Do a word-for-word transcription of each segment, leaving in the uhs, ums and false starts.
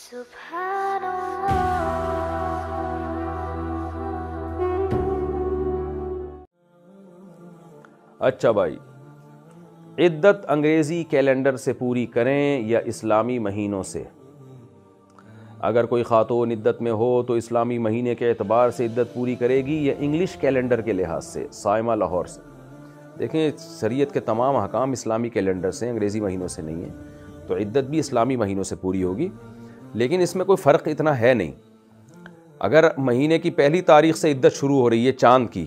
سبحان اللہ۔ اچھا بھائی، عدت انگریزی کیلنڈر سے پوری کریں یا اسلامی مہینوں سے؟ اگر کوئی خاتون عدت میں ہو تو اسلامی مہینے کے اعتبار سے عدت پوری کرے گی یا انگلش کیلنڈر کے لحاظ سے؟ سائمہ لاہور سے۔ دیکھیں، شریعت کے تمام احکام اسلامی کیلنڈر سے، انگریزی مہینوں سے نہیں ہیں، تو عدت بھی اسلامی مہینوں سے پوری ہوگی، لیکن اس میں کوئی فرق اتنا ہے نہیں۔ اگر مہینے کی پہلی تاریخ سے عدت شروع ہو رہی ہے چاند کی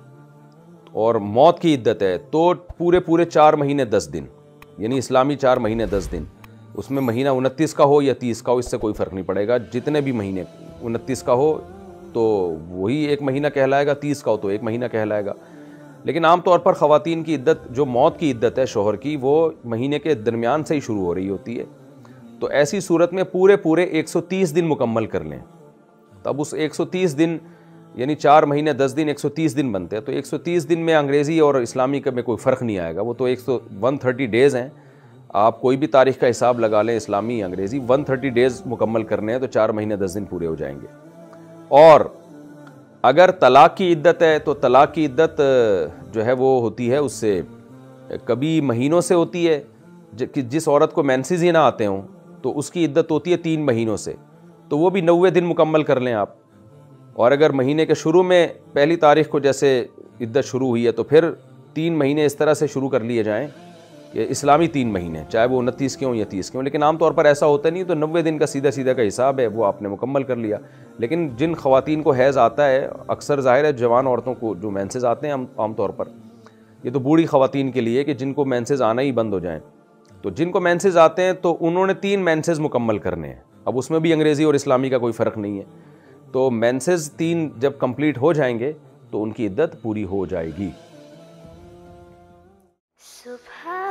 اور موت کی عدت ہے، تو پورے پورے چار مہینے دس دن، یعنی اسلامی چار مہینے دس دن، اس میں مہینہ انتیس کا ہو یا تیس کا ہو، اس سے کوئی فرق نہیں پڑے گا۔ جتنے بھی مہینے، انتیس کا ہو تو وہی ایک مہینہ کہلائے گا، تیس کا ہو تو ایک مہینہ کہلائے گا۔ لیکن عام طور پر خواتین کی عدت، جو موت کی عدت ہے شوہر کی، وہ مہینے کے درمیان سے ہی شروع ہو رہی ہوتی ہے، تو ایسی صورت میں پورے پورے ایک سو تیس دن مکمل کر لیں۔ تب اس ایک سو تیس دن، یعنی چار مہینے دس دن، ایک سو تیس دن بنتے ہیں، تو ایک سو تیس دن میں انگریزی اور اسلامی کا میں کوئی فرق نہیں آئے گا، وہ تو ایک سو ون تھرٹی ڈیز ہیں۔ آپ کوئی بھی تاریخ کا حساب لگا لیں، اسلامی انگریزی ون تھرٹی ڈیز مکمل کرنے ہیں، تو چار مہینے دس دن پورے ہو جائیں گے۔ اور اگر طلاق کی عدت ہے تو طلاق کی عدت جو ہے وہ ہوتی ہے، اس سے کبھی مہینوں سے ہوتی ہے، جس عورت کو مینسز ہی نہ آتے ہوں تو اس کی عدت ہوتی ہے تین مہینوں سے، تو وہ بھی نوے دن مکمل کر لیں آپ۔ اور اگر مہینے کے شروع میں پہلی تاریخ کو جیسے عدت شروع ہوئی ہے تو پھر تین مہینے اس طرح سے شروع کر لیے جائیں کہ اسلامی تین مہینے، چاہے وہ انتیس کے ہوں یا تیس کے ہوں، لیکن عام طور پر ایسا ہوتا نہیں، تو نوے دن کا سیدھا سیدھا کا حساب ہے، وہ آپ نے مکمل کر لیا۔ لیکن جن خواتین کو حیض آتا ہے، اکثر ظاہر ہے جوان عورتوں کو جو مینسز آتے ہیں عام طور پر، یہ تو بوڑھی خواتین کے لیے کہ جن کو مینسز آنا ہی بند ہو جائیں، تو جن کو مینسز آتے ہیں تو انہوں نے تین مینسز مکمل کرنے ہیں۔ اب اس میں بھی انگریزی اور اسلامی کا کوئی فرق نہیں ہے، تو مینسز تین جب کمپلیٹ ہو جائیں گے تو ان کی عدت پوری ہو جائے گی۔ سبحان